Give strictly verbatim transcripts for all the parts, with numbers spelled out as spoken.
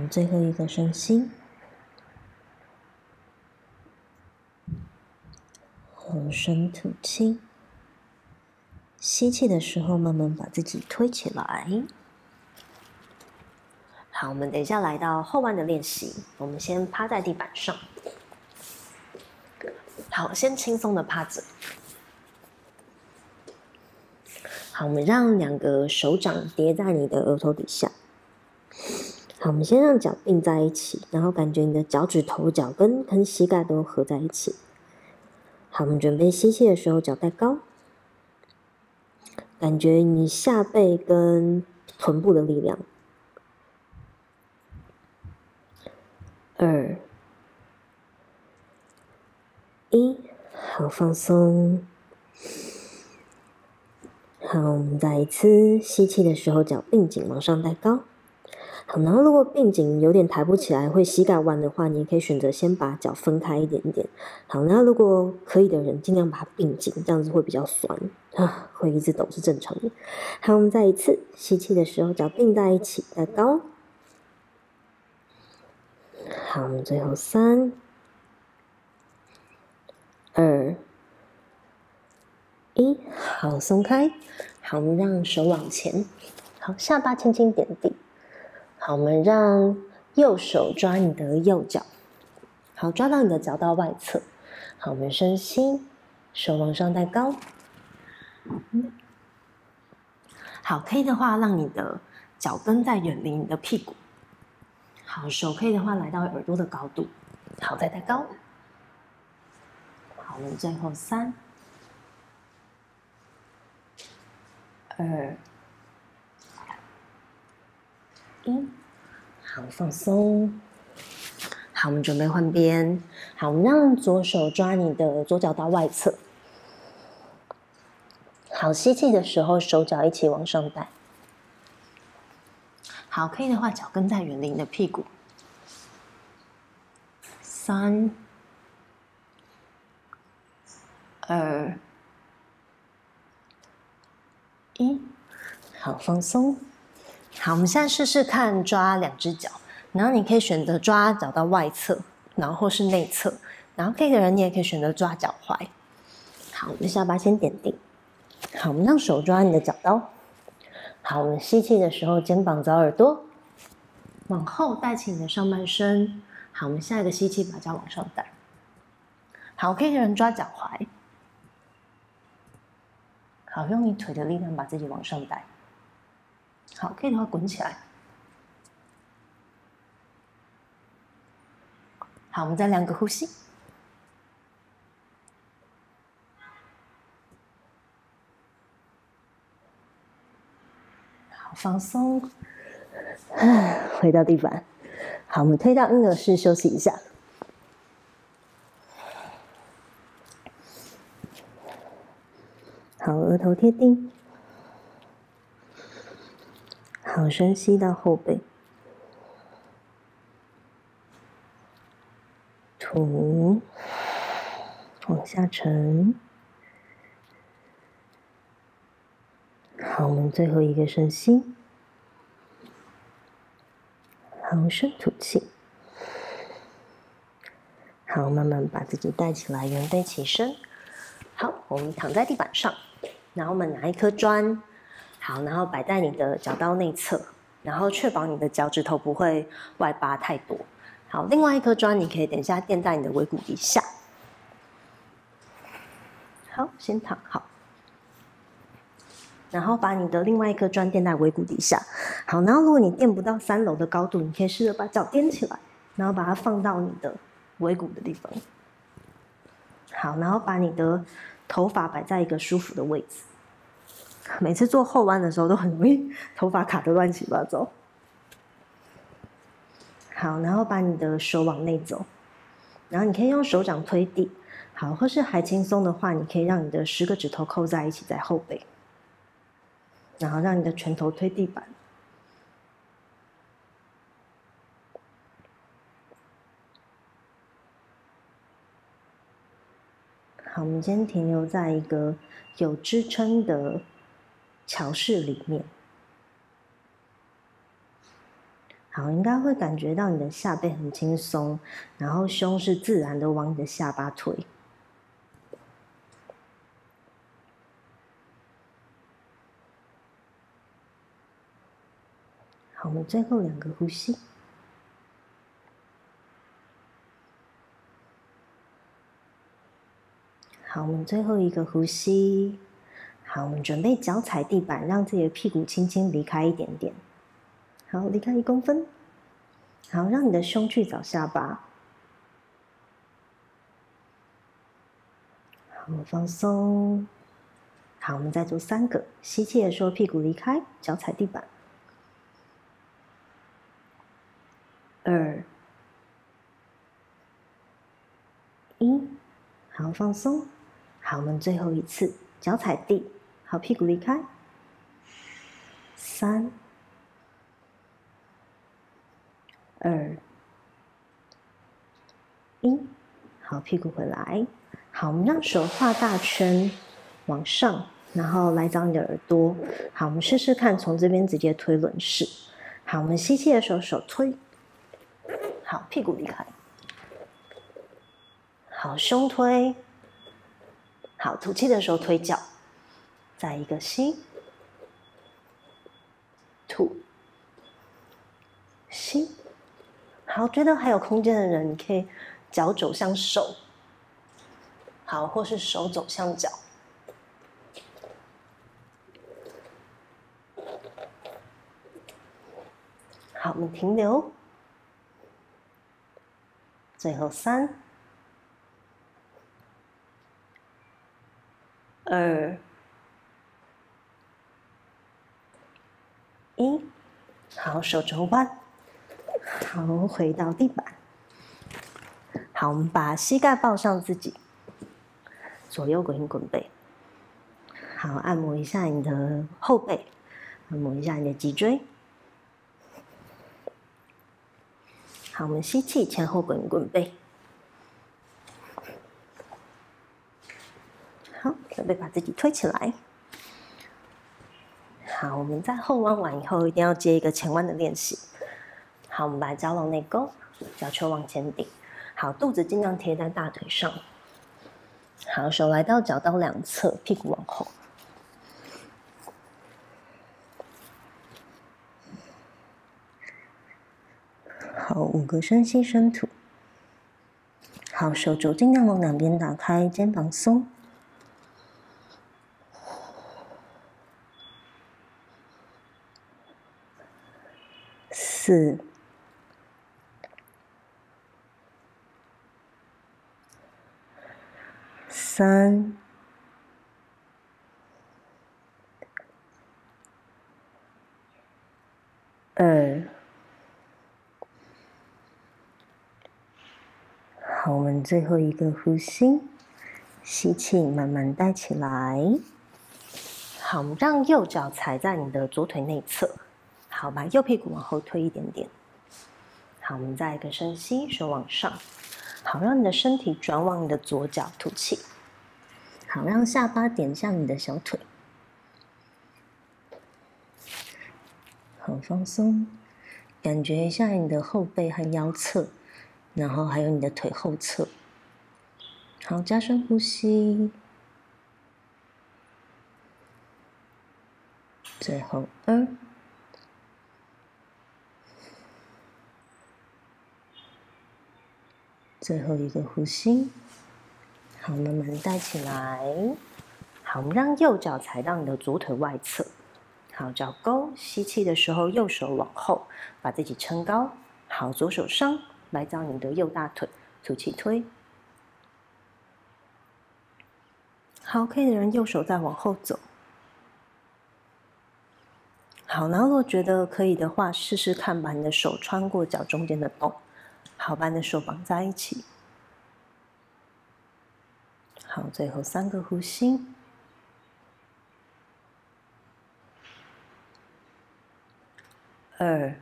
们最后一个深吸，后深吐气。吸气的时候，慢慢把自己推起来。好，我们等一下来到后弯的练习，我们先趴在地板上。好，先轻松的趴着。好，我们让两个手掌叠在你的额头底下。好，我们先让脚并在一起，然后感觉你的脚趾头、脚跟跟膝盖都合在一起。好，我们准备吸气的时候，脚带高，感觉你下背跟臀部的力量。二、一，好，放松。好，我们再一次吸气的时候，脚并紧往上带高。好，然后如果并紧有点抬不起来，会膝盖弯的话，你也可以选择先把脚分开一点点。好，那如果可以的人，尽量把它并紧，这样子会比较酸啊，会一直抖是正常的。好，我们再一次吸气的时候，脚并在一起，带高。好，我们最后三、二、一，好，松开。好，我们让手往前，好，下巴轻轻点地。好，我们让右手抓你的右脚，好，抓到你的脚到外侧。好，我们深吸，手往上带高。好，可以的话，让你的脚跟再远离你的屁股。好，手可以的话来到耳朵的高度。好，再带高。好，我们最后三、二、一，好，放松。好，我们准备换边。好，我们让左手抓你的左脚到外侧。好，吸气的时候，手脚一起往上带。好，可以的话，脚跟再远离你的屁股。三、二、一，好，放松。好，我们现在试试看抓两只脚，然后你可以选择抓脚到外侧，然后或是内侧，然后可以的人你也可以选择抓脚踝。好，我们下巴先点定。好，我们让手抓你的脚刀。好，我们吸气的时候，肩膀找耳朵，往后带起你的上半身。好，我们下一个吸气，把脚往上带。好，可以的人抓脚踝。好，用你腿的力量把自己往上带。好，可以的话滚起来。好，我们再两个呼吸。好，放松。回到地板。好，我们推到婴儿式休息一下。好，额头贴地。好，深吸到后背。吐，往下沉。好，我们最后一个深吸。好，深吐气。好，慢慢把自己带起来，圆背起身。好，我们躺在地板上，然后我们拿一颗砖，好，然后摆在你的脚刀内侧，然后确保你的脚趾头不会外八太多。好，另外一颗砖你可以等一下垫在你的尾骨底下。好，先躺好，然后把你的另外一颗砖垫在尾骨底下。好，然后如果你垫不到三楼的高度，你可以试着把脚踮起来，然后把它放到你的尾骨的地方。好，然后把你的头发摆在一个舒服的位置。每次做后弯的时候都很容易头发卡得乱七八糟。好，然后把你的手往内走，然后你可以用手掌推地。好，或是还轻松的话，你可以让你的十个指头扣在一起在后背，然后让你的拳头推地板。好，我们先停留在一个有支撑的桥式里面。 好，应该会感觉到你的下背很轻松，然后胸是自然的往你的下巴推。好，我们最后两个呼吸。好，我们最后一个呼吸。好，我们准备脚踩地板，让自己的屁股轻轻离开一点点。好，离开一公分。好，让你的胸去找下巴。好，放松。好，我们再做三个。吸气的时候，屁股离开，脚踩地板。二，一，好，放松。好，我们最后一次，脚踩地，好，屁股离开。三，二，一，好，屁股回来。好，我们让手画大圈，往上，然后来找你的耳朵。好，我们试试看，从这边直接推轮式。好，我们吸气的时候手推，好，屁股离开。好，胸推，好，吐气的时候推脚，再一个吸，吐，吸。好，觉得还有空间的人，你可以脚走向手，好，或是手走向脚。好，我们停留，最后三。二，一，好，手肘弯，好，回到地板。好，我们把膝盖抱上自己，左右滚滚背。好，按摩一下你的后背，按摩一下你的脊椎。好，我们吸气，前后滚滚背。好，准备把自己推起来。好，我们在后弯完以后，一定要接一个前弯的练习。好，我们把脚往内勾，脚球往前顶。好，肚子尽量贴在大腿上。好，手来到脚刀两侧，屁股往后。好，五个深吸深吐。好，手肘尽量往两边打开，肩膀松。四，三，二，好，我们最后一个呼吸，吸气，慢慢带起来。好，我们让右脚踩在你的左腿内侧。好，把右屁股往后推一点点。好，我们再一个深吸，手往上。好，让你的身体转往你的左脚，吐气。好，让下巴点向你的小腿。好，放松，感觉一下你的后背和腰侧，然后还有你的腿后侧。好，加深呼吸。最后二。最后一个呼吸，好，慢慢带起来。好，我们让右脚踩到你的左腿外侧。好，脚勾，吸气的时候，右手往后，把自己撑高。好，左手上来找你的右大腿，吐气推。好，可以的人右手再往后走。好，然后如果觉得可以的话，试试看把你的手穿过脚中间的洞。好，把你的手绑在一起。好，最后三个呼吸。二。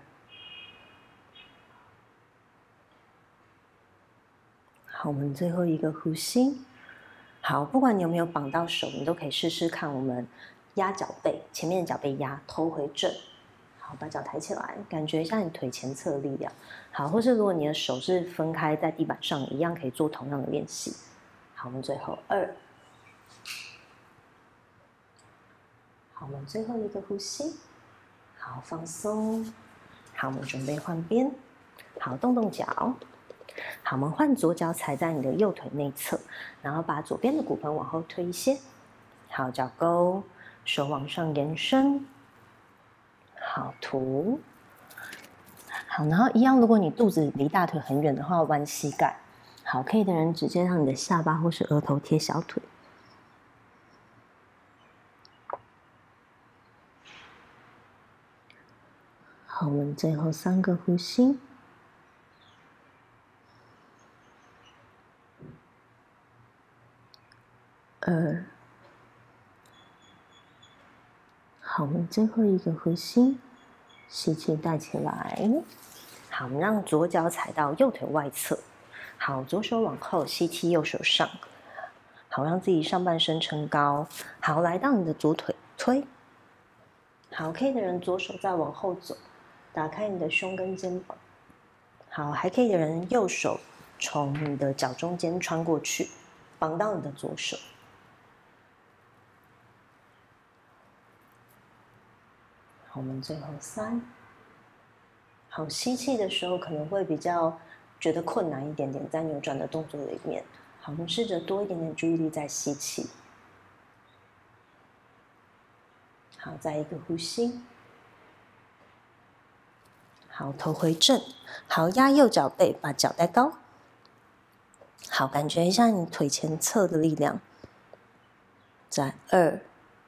好，我们最后一个呼吸。好，不管你有没有绑到手，你都可以试试看。我们压脚背，前面的脚背压，头回正。 好，把脚抬起来，感觉一下你腿前侧的力量。好，或是如果你的手是分开在地板上，一样可以做同样的练习。好，我们最后二。好，我们最后一个呼吸。好，放松。好，我们准备换边。好，动动脚。好，我们换左脚踩在你的右腿内侧，然后把左边的骨盆往后推一些。好，脚勾，手往上延伸。好，吐。好，然后一样，如果你肚子离大腿很远的话，弯膝盖。好，可以的人直接让你的下巴或是额头贴小腿。好，我们最后三个呼吸。二。好，我们最后一个呼吸，吸气带起来。好，我们让左脚踩到右腿外侧。好，左手往后，吸气，右手上。好，让自己上半身撑高。好，来到你的左腿推。好，可以的人左手再往后走，打开你的胸跟肩膀。好，还可以的人右手从你的脚中间穿过去，绑到你的左手。好，我们最后三。好，吸气的时候可能会比较觉得困难一点点，在扭转的动作里面。好，我们试着多一点点注意力在吸气。好，再一个呼吸。好，头回正。好，压右脚背，把脚带高。好，感觉一下你腿前侧的力量。在二、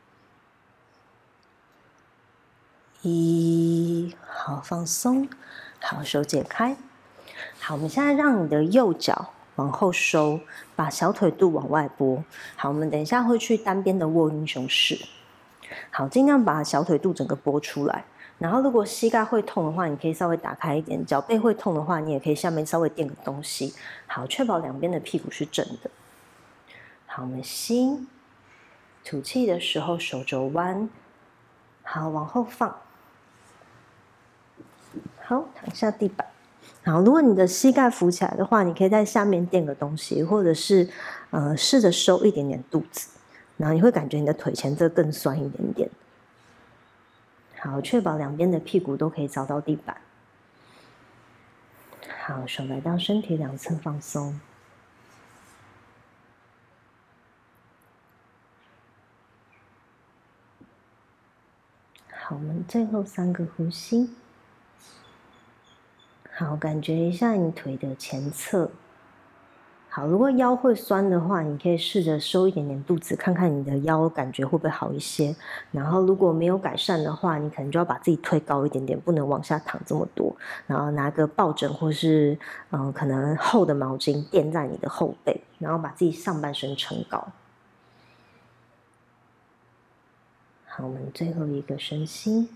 一，好，放松。好，手解开。好，我们现在让你的右脚往后收，把小腿肚往外拨。好，我们等一下会去单边的卧英雄式。好，尽量把小腿肚整个拨出来。然后，如果膝盖会痛的话，你可以稍微打开一点；脚背会痛的话，你也可以下面稍微垫个东西。好，确保两边的屁股是正的。好，我们吸，吐气的时候手肘弯。好，往后放。好，躺下地板。好，如果你的膝盖浮起来的话，你可以在下面垫个东西，或者是呃试着收一点点肚子，然后你会感觉你的腿前侧更酸一点点。好，确保两边的屁股都可以找到地板。好，手来到身体两侧放松。好，我们最后三个呼吸。好，感觉一下你腿的前侧。好，如果腰会酸的话，你可以试着收一点点肚子，看看你的腰感觉会不会好一些。然后如果没有改善的话，你可能就要把自己推高一点点，不能往下躺这么多。然后拿个抱枕或是嗯、呃、可能厚的毛巾垫在你的后背，然后把自己上半身撑高。好，我们最后一个深吸。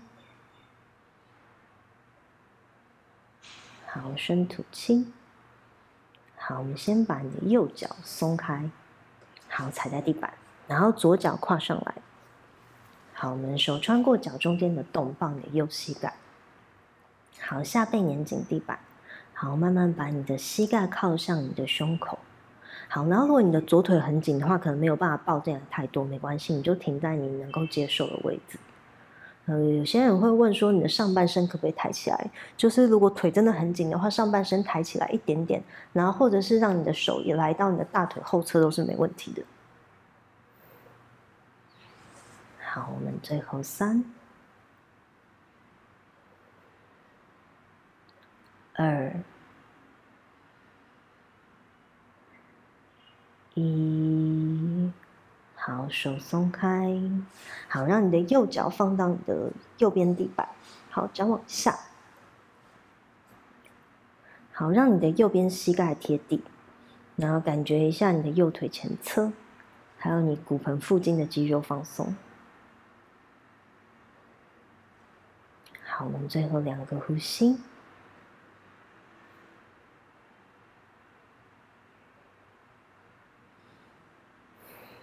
好，深吐气。好，我们先把你的右脚松开，好，踩在地板，然后左脚跨上来。好，我们手穿过脚中间的洞，抱你的右膝盖。好，下背粘紧地板。好，慢慢把你的膝盖靠向你的胸口。好，然后如果你的左腿很紧的话，可能没有办法抱进来太多，没关系，你就停在你能够接受的位置。呃，有些人会问说，你的上半身可不可以抬起来？就是如果腿真的很紧的话，上半身抬起来一点点，然后或者是让你的手也来到你的大腿后侧都是没问题的。好，我们最后三、二、一。好，手松开。好，让你的右脚放到你的右边地板。好，脚往下。好，让你的右边膝盖贴地，然后感觉一下你的右腿前侧，还有你骨盆附近的肌肉放松。好，我们最后两个呼吸。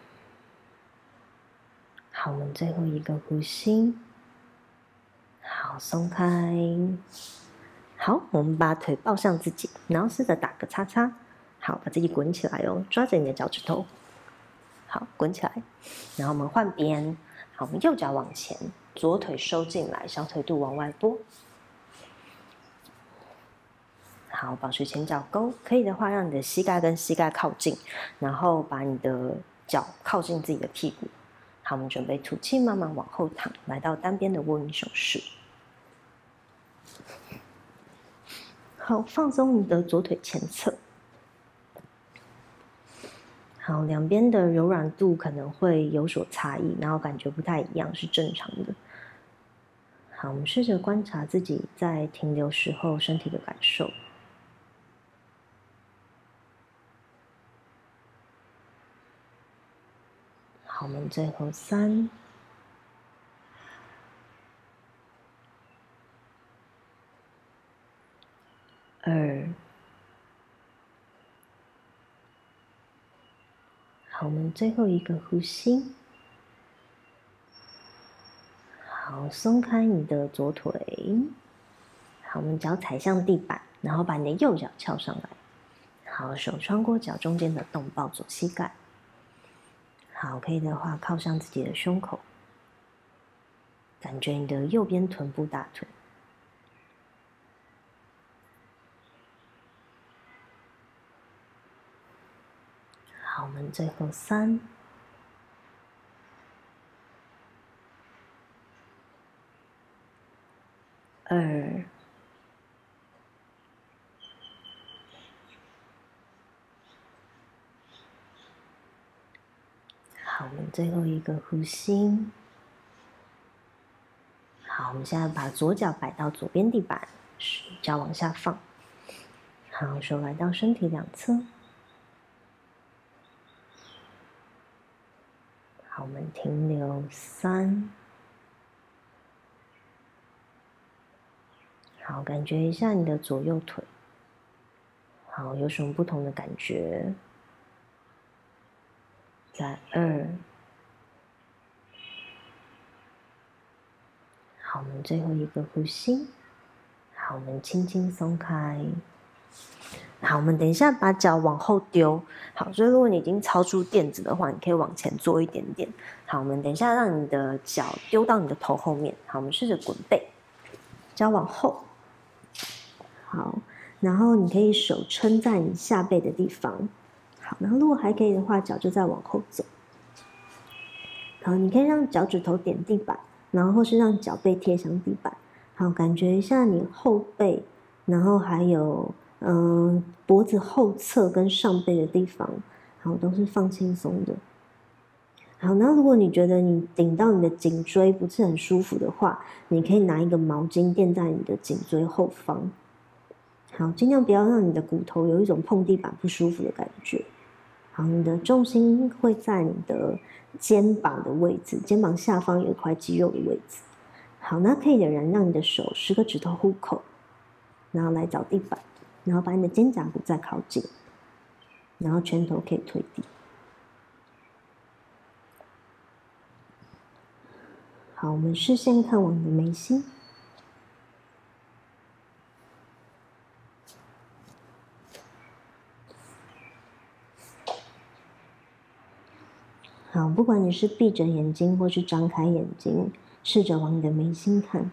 好，我们最后一个呼吸。好， 好，松开。好，我们把腿抱向自己，然后试着打个叉叉。好，把自己滚起来哦，抓着你的脚趾头。好，滚起来。然后我们换边。好，我们右脚往前，左腿收进来，小腿肚往外拨。好，保持前脚勾，可以的话，让你的膝盖跟膝盖靠近，然后把你的脚靠近自己的屁股。好，我们准备吐气，慢慢往后躺，来到单边的卧鹰手势。好，放松你的左腿前侧。好，两边的柔软度可能会有所差异，然后感觉不太一样，是正常的。好，我们试着观察自己在停留时候身体的感受。好，我们最后三、二。好，我们最后一个呼吸。好，松开你的左腿。好，我们脚踩向地板，然后把你的右脚翘上来。好，手穿过脚中间的洞，抱左膝盖。好，可以的话，靠上自己的胸口，感觉你的右边臀部大腿。好，我们最后三、二。好，我们最后一个呼吸。好，我们现在把左脚摆到左边地板，脚往下放。好，手来到身体两侧。好，我们停留三。好，感觉一下你的左右腿。好，有什么不同的感觉？在二。好，我们最后一个呼吸。好，我们轻轻松开。好，我们等一下把脚往后丢。好，所以如果你已经超出垫子的话，你可以往前坐一点点。好，我们等一下让你的脚丢到你的头后面。好，我们试着滚背，脚往后。好，然后你可以手撑在你下背的地方。好，然后如果还可以的话，脚就再往后走。好，你可以让脚趾头点地板，然后或是让脚背贴向地板。好，感觉一下你后背，然后还有嗯、呃、脖子后侧跟上背的地方，好，都是放轻松的。好，那如果你觉得你顶到你的颈椎不是很舒服的话，你可以拿一个毛巾垫在你的颈椎后方。好，尽量不要让你的骨头有一种碰地板不舒服的感觉。好，你的重心会在你的肩膀的位置，肩膀下方有一块肌肉的位置。好，那可以的人让你的手十个指头虎口，然后来找地板，然后把你的肩胛骨再靠近，然后拳头可以推地。好，我们视线看往你的眉心。好，不管你是闭着眼睛或是张开眼睛，试着往你的眉心看。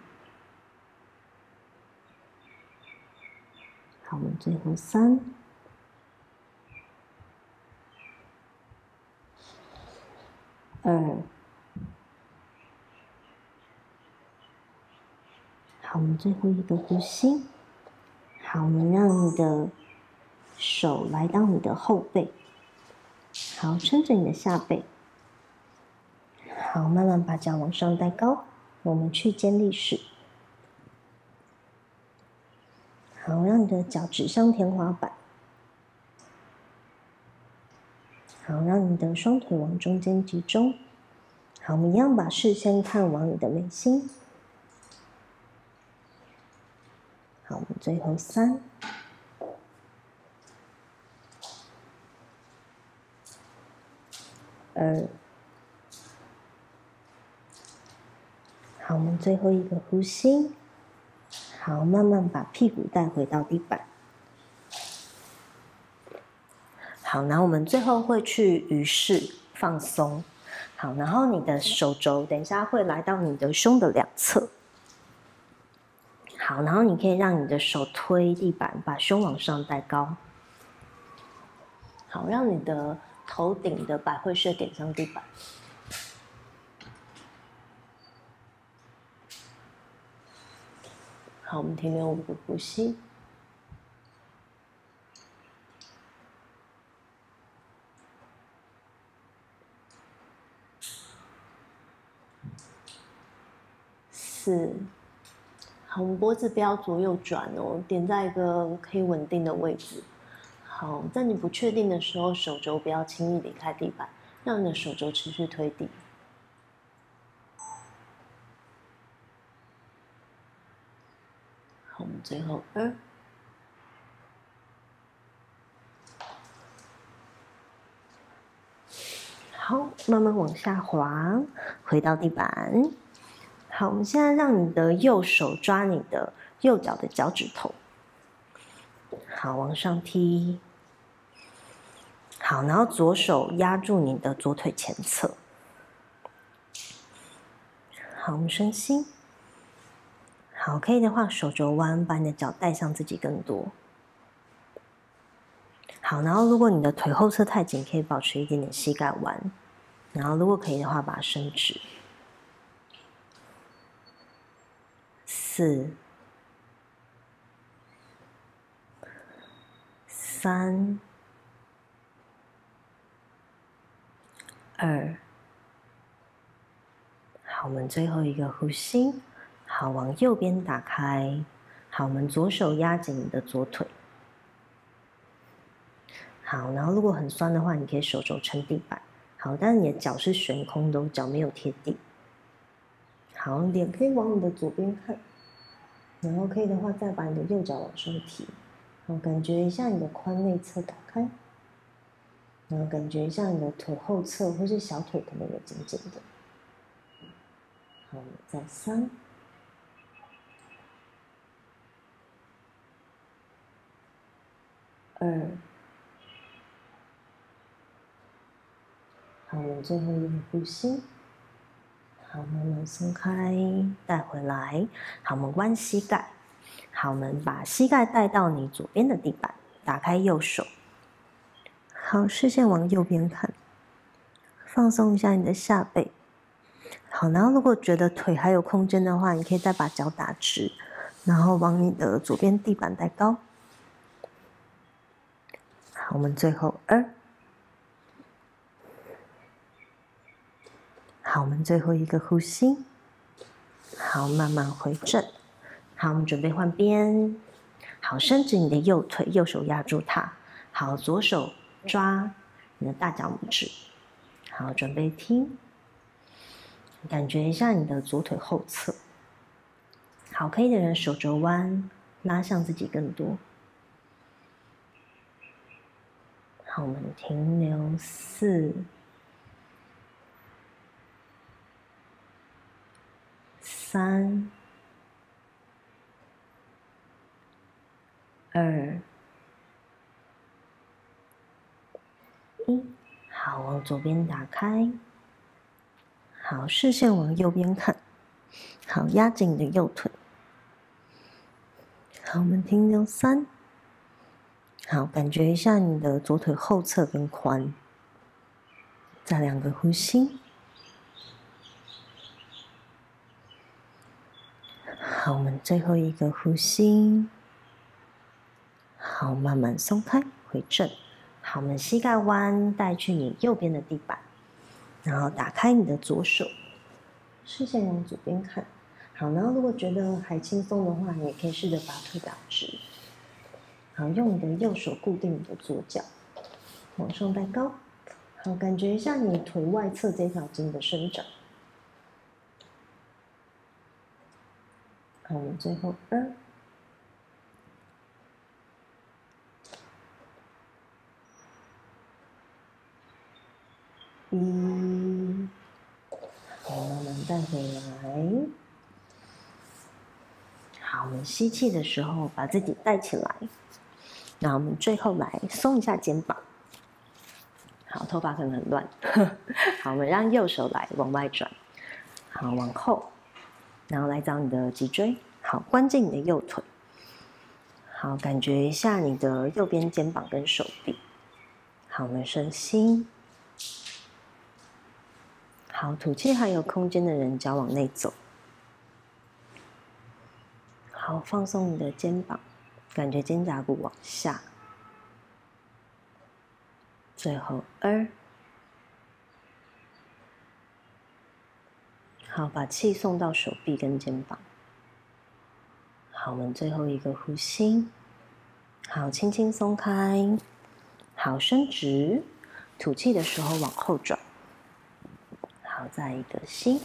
好，我们最后三、二。好，我们最后一个呼吸。好，我们让你的手来到你的后背。好，撑着你的下背。好，慢慢把脚往上带高。我们去肩立式。好，让你的脚指向天花板。好，让你的双腿往中间集中。好，我们一样把视线看往你的眉心。好，我们最后三、二。好，我们最后一个呼吸。 好，慢慢把屁股带回到地板。好，然后我们最后会去鱼式放松。好，然后你的手肘等一下会来到你的胸的两侧。好，然后你可以让你的手推地板，把胸往上带高。好，让你的头顶的百会穴点向地板。好，我们停留五个呼吸。四，好，我们脖子不要左右转哦，点在一个可以稳定的位置。好，在你不确定的时候，手肘不要轻易离开地板，让你的手肘持续推地。好，我们最后二。好，慢慢往下滑，回到地板。好，我们现在让你的右手抓你的右脚的脚趾头，好，往上踢。好，然后左手压住你的左腿前侧。好，我们深吸。好，可以的话，手肘弯，把你的脚带向自己更多。好，然后如果你的腿后侧太紧，可以保持一点点膝盖弯。然后如果可以的话，把它伸直。四、三、二，好，我们最后一个呼吸。好，往右边打开。好，我们左手压紧你的左腿。好，然后如果很酸的话，你可以手肘撑地板。好，但是你的脚是悬空的，脚没有贴地。好，脸可以往你的左边看。然后可以的话，再把你的右脚往上提。好，感觉一下你的髋内侧打开。然后感觉一下你的腿后侧或是小腿可能有紧紧的。好，再三、二，好，我们最后一个呼吸。好，慢慢松开，带回来。好，我们弯膝盖。好，我们把膝盖带到你左边的地板，打开右手。好，视线往右边看，放松一下你的下背。好，然后如果觉得腿还有空间的话，你可以再把脚打直，然后往你的左边地板带高。好，我们最后二。好，我们最后一个呼吸。好，慢慢回正。好，我们准备换边。好，伸直你的右腿，右手压住它。好，左手抓你的大脚拇指。好，准备踢。感觉一下你的左腿后侧。好，可以的人手肘弯，拉向自己更多。好，我们停留四、三、二、一。好，往左边打开。好，视线往右边看。好，压紧你的右腿。好，我们停留三。好，感觉一下你的左腿后侧跟髋。再两个呼吸。好，我们最后一个呼吸。好，慢慢松开，回正。好，我们膝盖弯，带去你右边的地板，然后打开你的左手，视线往左边看。好，然后如果觉得还轻松的话，你也可以试着把腿打直。好，用你的右手固定你的左脚，往上带高。好，感觉一下你腿外侧这条筋的伸展。好，我们最后二。一，好，慢慢带回来。好， 我们吸气的时候把自己带起来，那我们最后来松一下肩膀。好，头发可能很乱。好，我们让右手来往外转，好，往后，然后来找你的脊椎，好，关进你的右腿。好，感觉一下你的右边肩膀跟手臂。好，我们深吸。好，吐气，还有空间的人脚往内走。好，放松你的肩膀，感觉肩胛骨往下。最后二。好，把气送到手臂跟肩膀。好，我们最后一个呼吸。好，轻轻松开。好，伸直。吐气的时候往后转。好，再一个吸。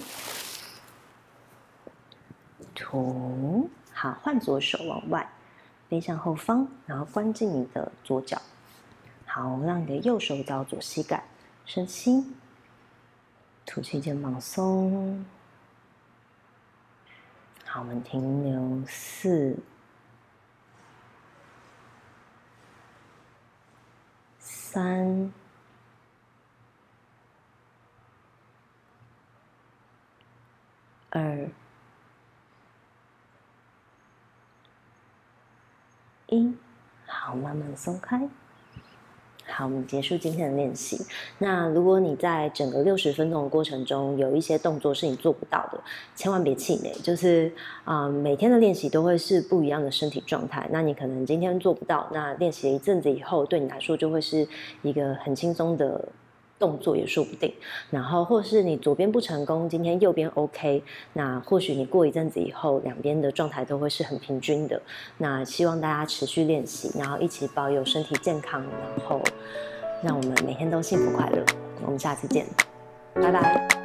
吐。好，换左手往外，背向后方，然后关进你的左脚。好，让你的右手找左膝盖，深吸。吐气，肩膀松。好，我们停留四、三、二、一。好，慢慢松开。好，我们结束今天的练习。那如果你在整个六十分钟的过程中有一些动作是你做不到的，千万别气馁。就是啊、呃，每天的练习都会是不一样的身体状态。那你可能今天做不到，那练习一阵子以后，对你来说就会是一个很轻松的动作也说不定。然后或是你左边不成功，今天右边 OK， 那或许你过一阵子以后，两边的状态都会是很平均的。那希望大家持续练习，然后一起保有身体健康，然后让我们每天都幸福快乐。我们下次见，拜拜。